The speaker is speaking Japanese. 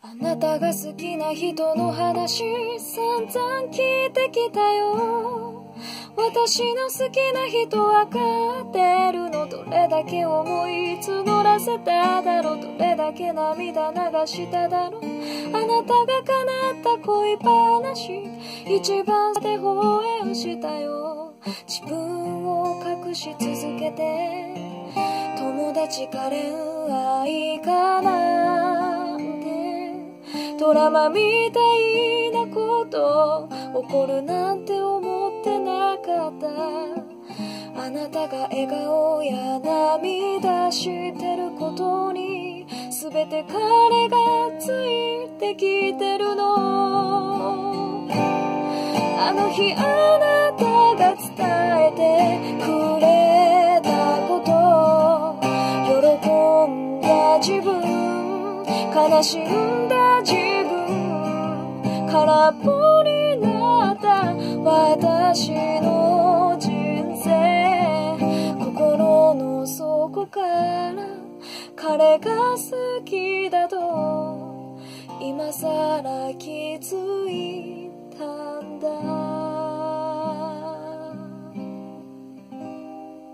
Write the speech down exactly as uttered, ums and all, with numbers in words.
あなたが好きな人の話散々聞いてきたよ。私の好きな人わかってるの。どれだけ思い募らせただろう。どれだけ涙流しただろう。あなたが叶った恋話一番で放映したよ。自分を隠し続けて友達か恋愛かなんてドラマみたいなこと起こるなんて思ってなかった。あなたが笑顔や涙してることに全て彼がついてきてるの。あの日あなたが伝えてくれたこと、喜んだ自分悲しんだ自分空っぽになった私の人生、心の底から彼が好きだと今さら気づい